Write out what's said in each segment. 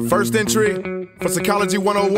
First entry for Psychology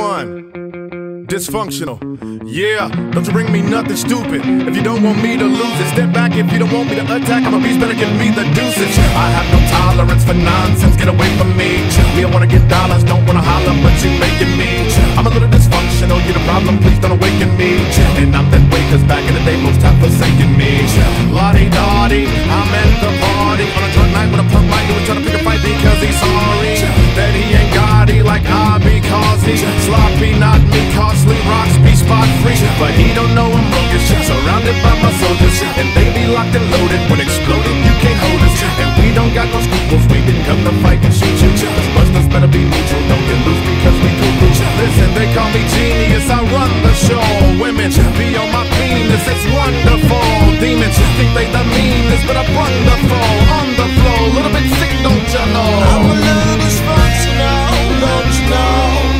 101. Dysfunctional. Yeah, don't you bring me nothing stupid. If you don't want me to lose it, step back. If you don't want me to attack, I'm a beast, better give me the deuces. I have no tolerance for nonsense, get away from me. We don't wanna get dollars, don't wanna holler, but you making me. I'm a little dysfunctional, you're the problem, please don't awaken me. And I'm that way, cause back in the day, most have forsaken me. La-di-da-di, I'm at the party on a drunk night with a punk mic who was trying to pick a fight because he's sorry that he ain't gaudy like I be, cause he's sloppy, not me, costly, rocks be spot free. But he don't know I'm bogus, surrounded by my soldiers, and they be locked and loaded. When exploding, you can't hold us, and we don't got no scruples. We didn't come to fight and shoot you. Us busters better be neutral, don't get loose because we too loose. Listen, they call me genius, I run the show. Women be on my penis, it's wonderful. Demons think they the meanest, but I run the fall on the floor. A little bit sick, don't you know? I'm a little dysfunctional, don't you know?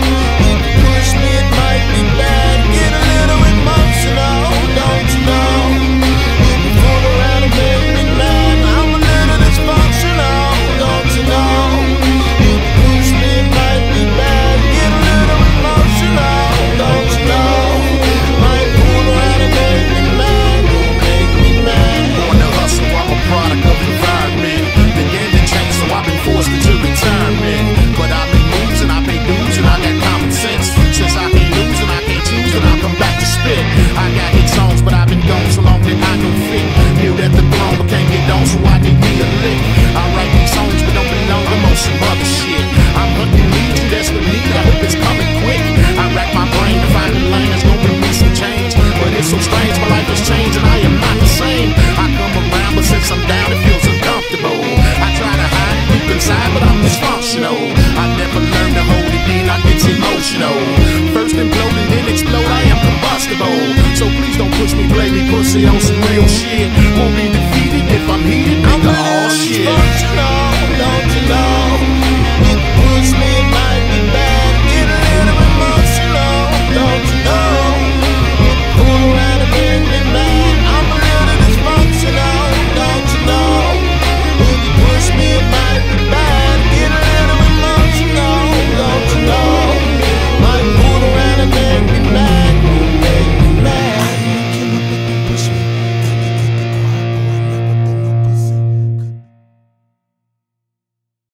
If you push me, it might be bad. Get a little emotional, don't you know? If you fool around and make me mad, I'm a little dysfunctional, don't you know? If you push me, it might be bad. Get a little emotional, don't you know? Might fool around and make me mad, make me mad. On the hustle, I'm a product of environment. The game done changed, so I've been forced into retirement. But I've been losing, I pay dues, and I got common sense. Since I can't lose and I can't choose, then I'll come back to spit. I got hit songs, but I've been gone so long that I don't fit. Knew that the throne, but can't get on, so I need me a lick. I write these songs, but don't belong to most some other shit. I'm hunting leads, you desperate need, I hope it's coming quick. I rack my brain to find a lane that's gonna bring me some change. But it's so strange, my life has changed and I am not the same. I come around, but since I'm down, it feels uncomfortable. I try to hide it deep inside, but I'm dysfunctional. I never learned to hold it in, I get emotional. First implode and then explode, I am combustible. So please don't push me, play me pussy on some real shit. Won't be